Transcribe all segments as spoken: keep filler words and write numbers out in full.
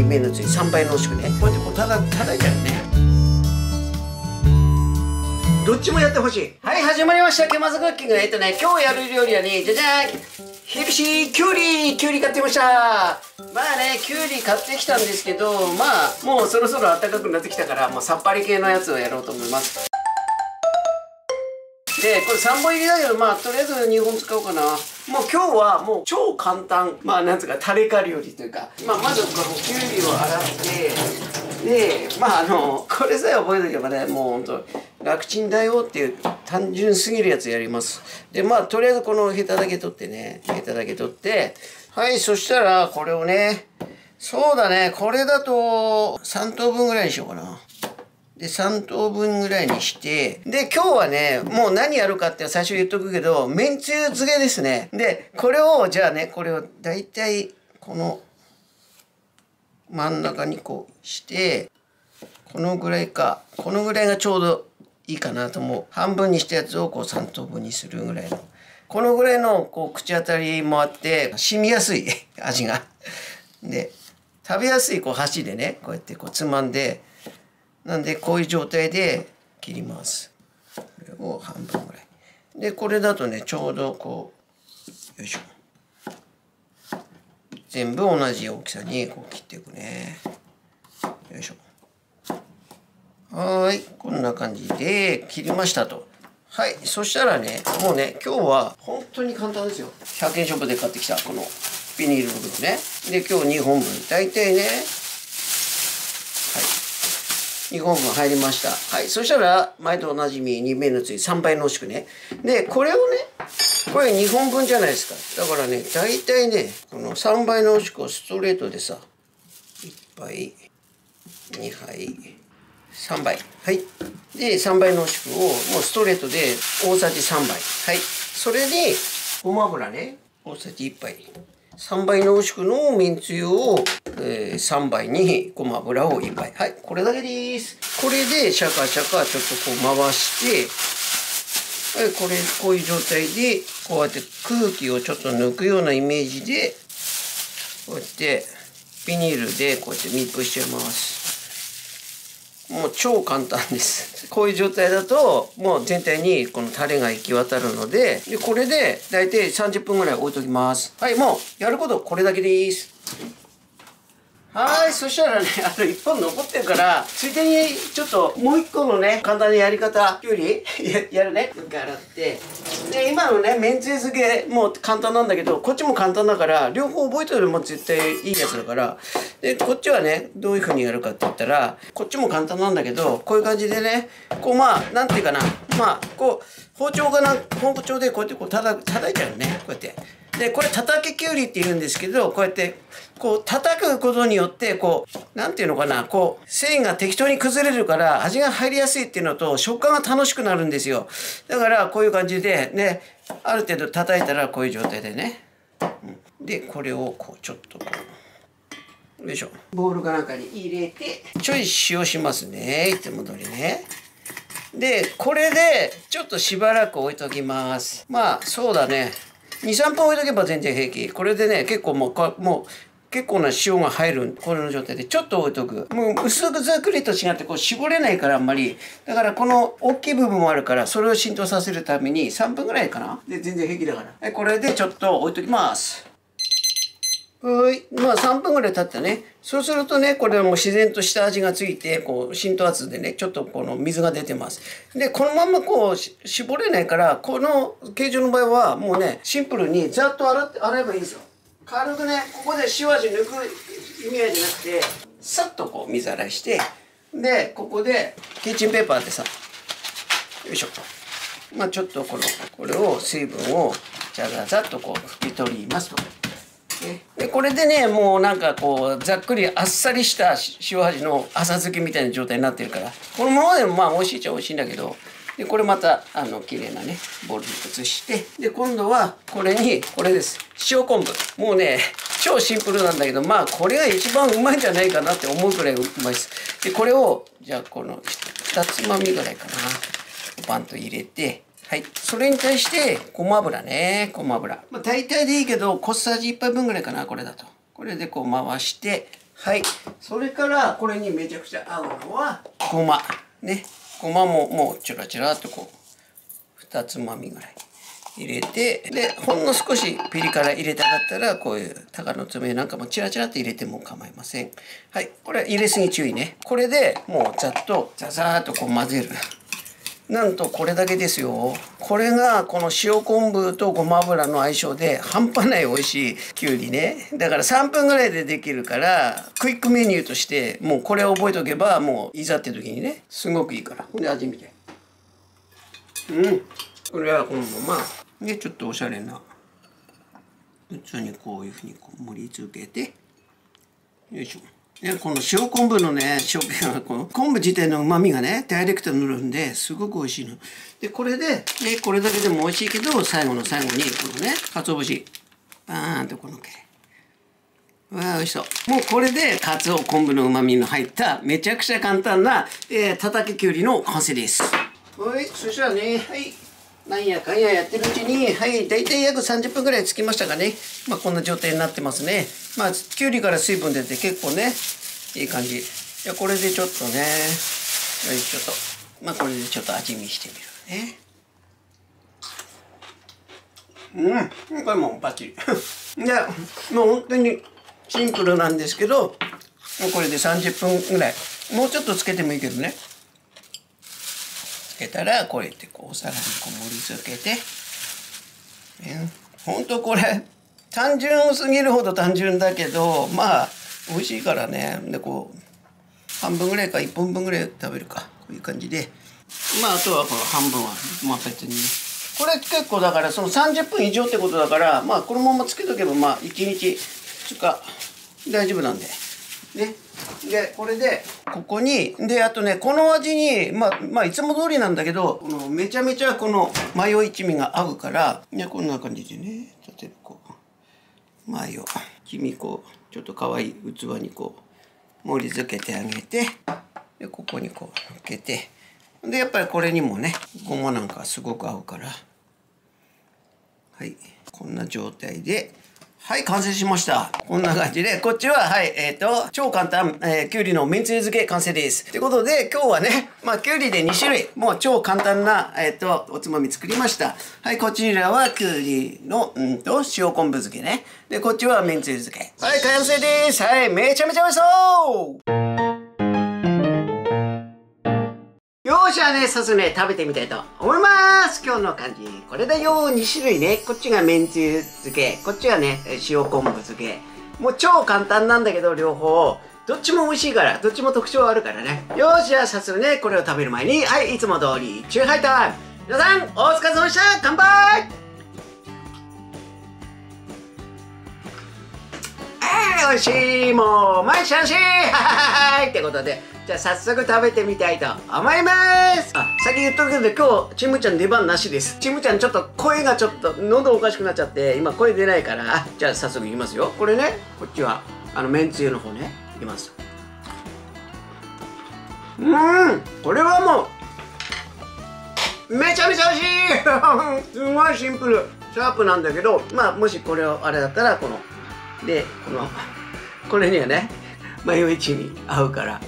麺のつゆさんばい濃縮ね。こうやってこうただ叩いちゃうね。どっちもやってほしい。はい、始まりました。ケマズクッキング。えっとね、今日やる料理はね、じゃじゃーん、ヘルシーキュウリキュウリ買ってました。まあね、キュウリ買ってきたんですけど、まあもうそろそろ暖かくなってきたから、もうさっぱり系のやつをやろうと思います。で、これさんぼん入りだけど、まあとりあえずにほん使おうかな。もう今日はもう超簡単、まあなんつうかタレか料理というか、まあまずこのキュウリを洗って、で、まああのこれさえ覚えとけばね、もうほんと楽ちんだよっていう単純すぎるやつやります。で、まあとりあえずこのヘタだけ取ってね、ヘタだけ取って、はい、そしたらこれをね、そうだね、これだとさん等分ぐらいにしようかな。で、さん等分ぐらいにして、で、今日はね、もう何やるかって最初言っとくけど、めんつゆ漬けですね。で、これを、じゃあね、これをだいたいこの真ん中にこうして、このぐらいか、このぐらいがちょうどいいかなと思う。半分にしたやつをこうさん等分にするぐらいの。このぐらいのこう口当たりもあって、染みやすい味が。で、食べやすいこう箸でね、こうやってこうつまんで、なんでこういう状態で切ります。これを半分ぐらい。で、これだとね、ちょうどこう、よいしょ。全部同じ大きさにこう切っていくね。よいしょ。はーい。こんな感じで切りましたと。はい。そしたらね、もうね、今日は本当に簡単ですよ。ひゃくえんショップで買ってきたこのビニール袋ね。で、今日にほんぶん。大体ね、にほんぶん入りました。はい。そしたら、前とおなじみにめんのつゆさんばい濃縮ね。で、これをね、これにほんぶんじゃないですか。だからね、大体ね、このさんばい濃縮をストレートでさ、いっぱい、にはいさんばい。はい。で、さんばい濃縮をもうストレートで大さじさんばい。はい。それで、ごま油ね、大さじいっぱい。さんばい濃縮のめんつゆを、えー、さんばいにごま油をいっぱい。はい、これだけです。これでシャカシャカちょっとこう回して、はい、これ、こういう状態で、こうやって空気をちょっと抜くようなイメージで、こうやってビニールでこうやって密封しちゃいます。もう超簡単です。こういう状態だと、もう全体にこのタレが行き渡るので、でこれで大体さんじゅっぷんぐらい置いときます。はい、もうやることこれだけです。はい、そしたらね、あといっぽん残ってるから、ついでにちょっともういっこのね、簡単なやり方、きゅうりややるね。一回洗って。で、今のね、めんつゆ漬け、もう簡単なんだけど、こっちも簡単だから、両方覚えておれば絶対いいやつだから、で、こっちはね、どういう風にやるかって言ったら、こっちも簡単なんだけど、こういう感じでね、こうまあ、なんていうかな、まあ、こう、包丁がな、包丁でこうやってこう叩叩いちゃうね、こうやって。で、これ叩ききゅうりって言うんですけど、こうやって、こう叩くことによって、こう、なんていうのかな、こう、繊維が適当に崩れるから味が入りやすいっていうのと、食感が楽しくなるんですよ。だから、こういう感じで、ね、ある程度叩いたらこういう状態でね。で、これをこう、ちょっとこう、よいしょ。ボウルかなんかに入れて、ちょい塩しますね。いつも通りね。で、これで、ちょっとしばらく置いときます。まあ、そうだね。に、さんぷん置いとけば全然平気。これでね、結構もう、こもう、結構な塩が入る、これの状態で、ちょっと置いとく。もう、薄くざっくりと違って、こう、絞れないから、あんまり。だから、この、大きい部分もあるから、それを浸透させるために、さんぷんぐらいかな。で、全然平気だから。はい、これでちょっと置いときます。はい。まあさんぷんぐらい経ったね。そうするとね、これはもう自然と下味がついて、こう、浸透圧でね、ちょっとこの水が出てます。で、このままこう、絞れないから、この形状の場合は、もうね、シンプルにざっと洗って、洗えばいいんですよ。軽くね、ここで塩味抜く意味合いじゃなくて、さっとこう水洗いして、で、ここでキッチンペーパーでさ、よいしょ。まあちょっとこの、これを水分をざざざっとこう拭き取りますと。でこれでね、もうなんかこうざっくりあっさりした塩味の浅漬けみたいな状態になってるから、このままでもまあ美味しいっちゃ美味しいんだけど、でこれまたあの綺麗なねボウルに移して、で今度はこれにこれです、塩昆布。もうね超シンプルなんだけど、まあこれが一番うまいんじゃないかなって思うくらいうまいです。でこれをじゃあこのにつまみぐらいかな、バンと入れて、はい。それに対して、ごま油ね。ごま油。まあ、大体でいいけど、小さじいっぱいぶんぐらいかな、これだと。これでこう回して、 はい、それからこれにめちゃくちゃ合うのはごまね。ごまももうチュラチュラっとこうふたつまみぐらい入れて、でほんの少しピリ辛入れたかったらこういう鷹の爪なんかもチラチラっと入れても構いません。はい、これ入れすぎ注意ね。これでもうざっとザザーっとこう混ぜる。なんとこれだけですよ。これがこの塩昆布とごま油の相性で半端ない美味しいきゅうりね。だからさんぷんぐらいでできるからクイックメニューとしてもうこれを覚えておけばもういざって時にねすごくいいから。ほんで味見て。うん。これはこのままでちょっとおしゃれな器にこういうふうにこう盛り付けてよいしょ。でこの塩昆布のね塩気がこの昆布自体のうまみがねダイレクトに乗るんですごく美味しいの。でこれで、ね、これだけでも美味しいけど最後の最後にこのね鰹節バーンとこのっけてわあ美味しそう。もうこれで鰹昆布のうまみの入っためちゃくちゃ簡単な、えー、たたききゅうりの完成です。はい、そしたらね、はいなんやかんややってるうちに、はい、大体約さんじゅっぷんぐらいつきましたかね。まあこんな状態になってますね。まあきゅうりから水分出て結構ねいい感じ。じゃこれでちょっとね、よいしょと、まあこれでちょっと味見してみるね。うん、これもうバッチリ。じゃもう本当にシンプルなんですけど、もうこれでさんじゅっぷんぐらい、もうちょっとつけてもいいけどね。つけたらこうやってこうお皿にこう盛り付けて、ね、ほんとこれ単純すぎるほど単純だけどまあ美味しいからね。でこう半分ぐらいかいっぽんぶんぐらい食べるかこういう感じで、まああとはこの半分はまあ別にね。これ結構だからそのさんじゅっぷん以上ってことだからまあこのままつけとけばまあいちにちつか大丈夫なんでね。でこれでここにであとねこの味にまあまあいつも通りなんだけどこのめちゃめちゃこのマヨ一味が合うからねこんな感じでね例えばこうマヨ黄身こうちょっと可愛い器にこう盛り付けてあげてでここにこうのっけてでやっぱりこれにもねごまなんかすごく合うからはいこんな状態で。はい完成しました。こんな感じでこっちははいえっ、ー、と超簡単、えー、きゅうりのめんつゆ漬け完成です。ということで今日はねまあきゅうりでにしゅるいもう超簡単なえっ、ー、とおつまみ作りました。はいこちらはきゅうりのうんと塩昆布漬けね。でこっちはめんつゆ漬け。はい完成です。はいめちゃめちゃ美味しそう。よーしゃね、早速ね、食べてみたいと思います。今日の感じ。これだよ、にしゅるいね。こっちがめんつゆ漬け。こっちはね、塩昆布漬け。もう超簡単なんだけど、両方。どっちも美味しいから、どっちも特徴あるからね。よーし、じゃあ早速ね、これを食べる前に、はい、いつも通り、チューハイタイム。皆さん、お疲れ様でした。乾杯。はい、美味しい。もう、毎日楽しい。はい、ってことで。じゃあ早速食べてみたいと思います。あ、先言っとくけど今日ちむちゃん出番なしです。ちむちゃんちょっと声がちょっと喉おかしくなっちゃって今声出ないから。あ、じゃあ早速言いますよ。これねこっちはあのめんつゆの方ねいきます。うーんこれはもうめちゃめちゃ美味しいすごいシンプルシャープなんだけどまあもしこれをあれだったらこのでこのこれにはねマヨ一味合うから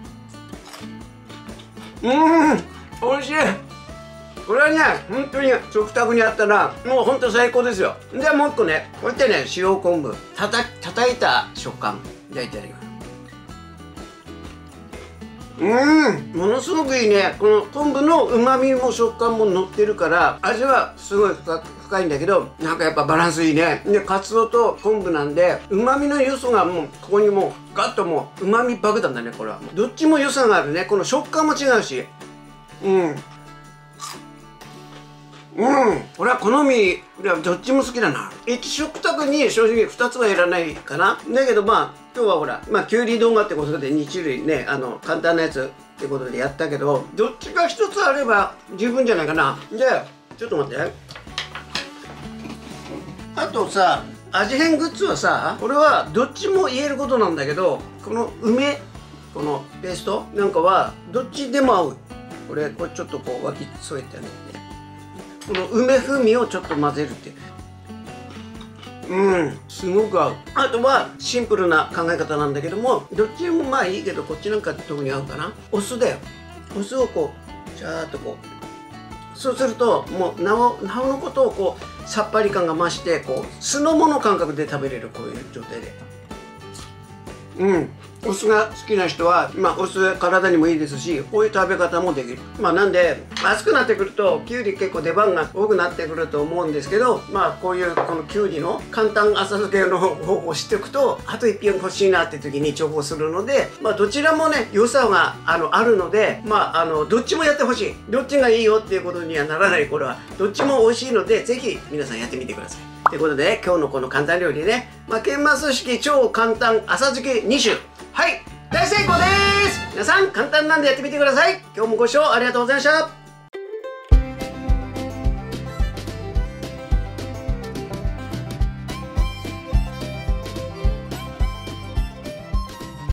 うん美味しい。これはね本当に食卓にあったらもう本当最高ですよ。でもう一個ねこうやってね塩昆布たた叩いた食感焼いてあるよ。うんものすごくいいね。この昆布のうまみも食感も乗ってるから味はすごい深深いんだけどなんかやっぱバランスいいね。でカツオと昆布なんでうまみの要素がもうここにもうガッともううまみ爆弾だね。これはどっちも良さがあるね。この食感も違うしうんうんこれは好みどっちも好きだな。一食卓に正直ふたつはいらないかな。だけどまあ今日はほらまあきゅうり動画ってことでにしゅるいねあの簡単なやつってことでやったけどどっちかひとつあれば十分じゃないかな。じゃあちょっと待って。あとさ味変グッズはさこれはどっちも言えることなんだけどこの梅このペーストなんかはどっちでも合う。これこれちょっとこう脇添えてあげてこの梅風味をちょっと混ぜるってうんすごく合う。あとはシンプルな考え方なんだけども、どっちもまあいいけど、こっちなんか特に合うかな。お酢だよ。お酢をこうシャーッとこう、そうするともうなおなおのことをこうさっぱり感が増して、こう酢の物感覚で食べれる、こういう状態で。うんお酢が好きな人は、まあ、お酢体にもいいですし、こういう食べ方もできる。まあなんで暑くなってくるときゅうり結構出番が多くなってくると思うんですけど、まあこういうこのきゅうりの簡単浅漬けの方法を知っておくと、あと一品欲しいなって時に重宝するので、まあどちらもね良さがあのあるので、まああのどっちもやってほしい、どっちがいいよっていうことにはならない。これはどっちも美味しいので、ぜひ皆さんやってみてください。ということで今日のこの簡単料理ね、まあ、研磨寿式超簡単浅漬けに種、はい大成功です。皆さん簡単なんでやってみてください。今日もご視聴ありがとうございました。